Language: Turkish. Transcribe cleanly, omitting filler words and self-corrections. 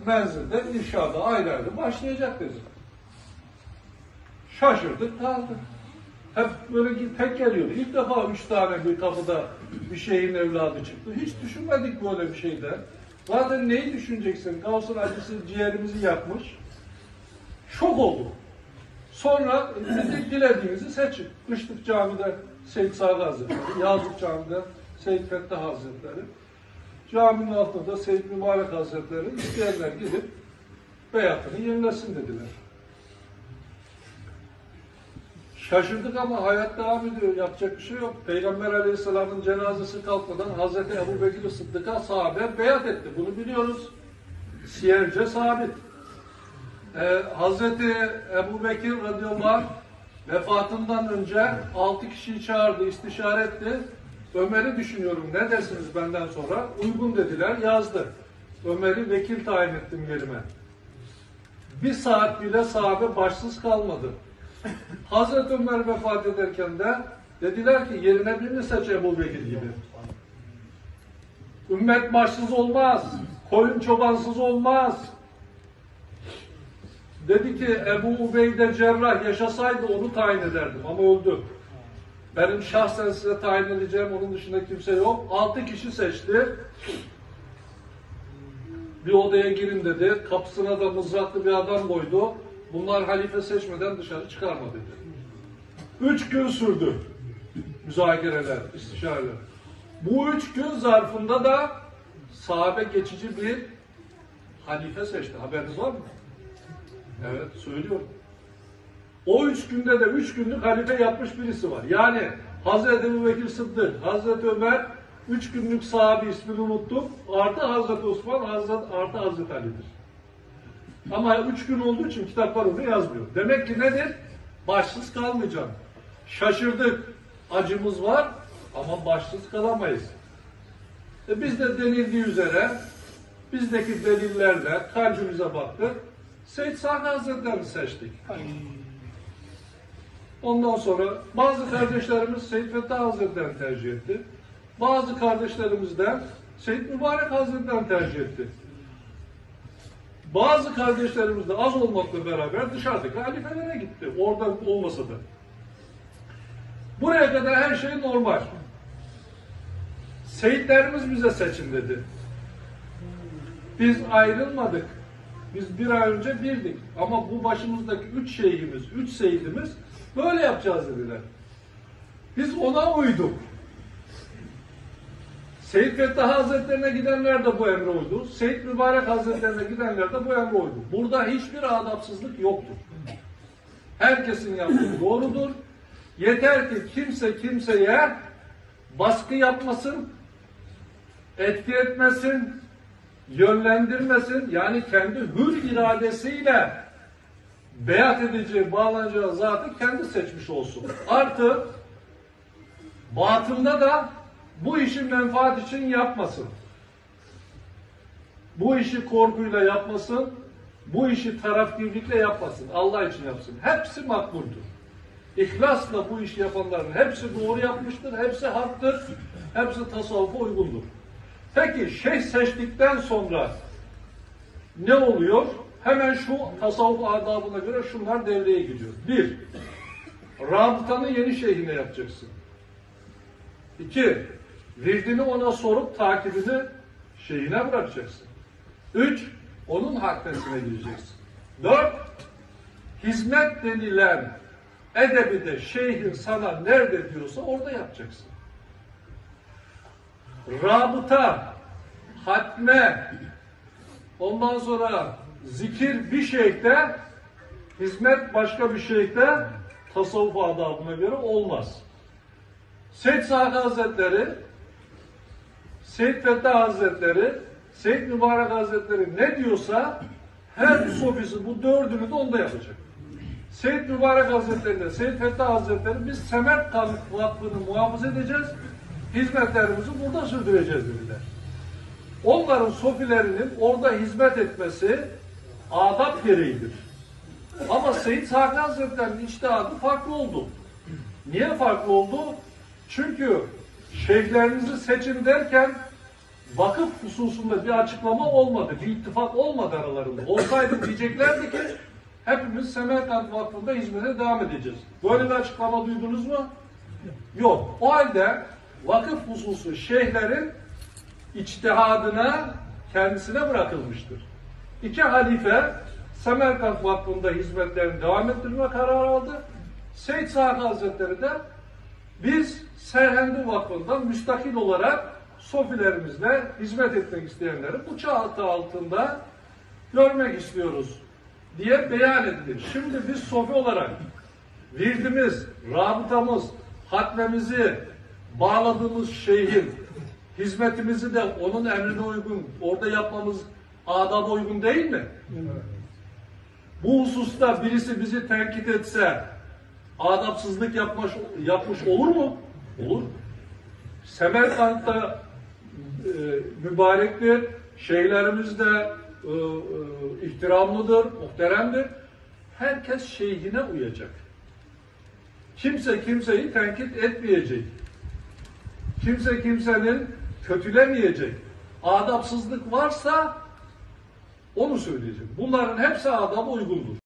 menzilde irşada ayrı ayrı başlayacak dedi. Şaşırdık kaldık. Hep böyle tek geliyordu. İlk defa 3 tane bir kapıda bir şeyhin evladı çıktı. Hiç düşünmedik böyle bir şeyden. Zaten neyi düşüneceksin? Gavs'un acısı ciğerimizi yakmış. Şok olduk. Sonra dilediğinizi seçin. Kışlık Cami'de Seyyid Sadı Hazretleri, Yazlık Cami'de Seyyid Fettah Hazretleri, caminin altında da Seyyid Mübarek Hazretleri, isteyenler gidip beyatını yenilesin dediler. Şaşırdık ama hayat devam ediyor. Yapacak bir şey yok. Peygamber Aleyhisselam'ın cenazesi kalkmadan Hazreti Ebu Bekir Sıddık'a sahabe beyat etti. Bunu biliyoruz. Siyerce sabit. Hazreti Ebu Bekir radıyallahu anh vefatından önce 6 kişiyi çağırdı, istişare etti. Ömer'i düşünüyorum, ne dersiniz benden sonra? Uygun dediler, yazdı. Ömer'i vekil tayin ettim yerime. Bir saat bile sahabe başsız kalmadı. Hazreti Ömer vefat ederken de dediler ki yerine birini seç Ebu Bekir gibi. Ümmet başsız olmaz, koyun çobansız olmaz. Dedi ki Ebu Ubeyde Cerrah yaşasaydı onu tayin ederdim ama öldü. Benim şahsen size tayin edeceğim, onun dışında kimse yok. 6 kişi seçti. Bir odaya girin dedi. Kapısına da mızraklı bir adam koydu. Bunlar halife seçmeden dışarı çıkarma dedi. 3 gün sürdü müzakereler, istişareler. Bu 3 gün zarfında da sahabe geçici bir halife seçti. Haberiniz var mı? Evet, söylüyorum. O 3 günde de 3 günlük halife yapmış birisi var. Yani Hazreti Ebubekir Sıddık, Hazreti Ömer 3 günlük sahabe, ismini unuttum. Artı Hazreti Osman, artı Hazreti Ali'dir. Ama 3 gün olduğu için kitaplar onu yazmıyor. Demek ki nedir? Başsız kalmayacağım. Şaşırdık. Acımız var ama başsız kalamayız. Biz de denildiği üzere bizdeki delillerle kalbimize baktık. Seyyid Sadı Hazretleri'ni seçtik. Ondan sonra bazı kardeşlerimiz Seyyid Fettah Hazretleri'ni tercih etti. Bazı kardeşlerimiz de Seyyid Mübarek Hazretleri'ni tercih etti. Bazı kardeşlerimiz de az olmakla beraber dışarıdaki halifelere gitti. Orada olmasa da. Buraya kadar her şey normal. Seyitlerimiz bize seçin dedi. Biz ayrılmadık. Biz bir ay önce birdik. Ama bu başımızdaki 3 şeyhimiz, 3 seyidimiz böyle yapacağız dediler. Biz ona uyduk. Seyyid Fettah Hazretlerine gidenler de bu emre uydu. Seyyid Mübarek Hazretlerine gidenler de bu emre uydu. Burada hiçbir adapsızlık yoktur. Herkesin yaptığı doğrudur. Yeter ki kimse kimseye baskı yapmasın, etki etmesin, yönlendirmesin. Yani kendi hür iradesiyle beyat edeceği, bağlanacağı zatı kendi seçmiş olsun. Artı batında da bu işi menfaat için yapmasın. Bu işi korkuyla yapmasın. Bu işi tarafgirlikle yapmasın. Allah için yapsın. Hepsi makbuldür. İhlasla bu işi yapanların hepsi doğru yapmıştır. Hepsi haktır. Hepsi tasavvufa uygundur. Peki şeyh seçtikten sonra ne oluyor? Hemen şu tasavvuf adabına göre şunlar devreye giriyor. 1. Rabıtanı yeni şeyhine yapacaksın. 2. Virdini ona sorup takibini şeyhine bırakacaksın. 3. Onun haknesine gireceksin. 4. Hizmet denilen edebi de şeyhin sana nerede diyorsa orada yapacaksın. Rabıta, hatme, ondan sonra zikir bir şeyhte, hizmet başka bir şeyhte tasavvuf adabına göre olmaz. Seyyid Sadı Hazretleri, Seyyid Fettah Hazretleri, Seyyid Mübarek Hazretleri ne diyorsa her sofisi bu dördünü de onda yapacak. Seyyid Mübarek Hazretleri'nde, Seyyid Fettah Hazretleri biz Semerkant Vakfı'nı muhafaza edeceğiz, hizmetlerimizi burada sürdüreceğiz dediler. Onların sofilerinin orada hizmet etmesi adab gereğidir. Ama Seyyid Sadı Hazretleri'nin içtihadı farklı oldu. Niye farklı oldu? Çünkü şeyhlerinizi seçin derken vakıf hususunda bir açıklama olmadı, bir ittifak olmadı aralarında. Olsaydı diyeceklerdi ki hepimiz Semerkant Vakfı'nda hizmete devam edeceğiz. Böyle bir açıklama duydunuz mu? Yok. O halde vakıf hususu şeyhlerin içtihadına, kendisine bırakılmıştır. İki halife Semerkant Vakfı'nda hizmetlerini devam ettirme kararı aldı. Seyyid Said Hazretleri de biz Serhendi Vakfı'ndan müstakil olarak sofilerimizle hizmet etmek isteyenleri bu çatı altında görmek istiyoruz diye beyan edilir. Şimdi biz sofi olarak virdimiz, rabıtamız, hatmemizi bağladığımız şeyhin hizmetimizi de onun emrine uygun, orada yapmamız adaba uygun değil mi? Evet. Bu hususta birisi bizi tenkit etse adapsızlık yapmış olur mu? Olur. Semerkant'ta mübarektir, şeyhlerimiz de ihtiramlıdır, muhteremdir. Herkes şeyhine uyacak. Kimse kimseyi tenkit etmeyecek. Kimse kimsenin kötülemeyecek. Adapsızlık varsa onu söyleyecek. Bunların hepsi adaba uygundur.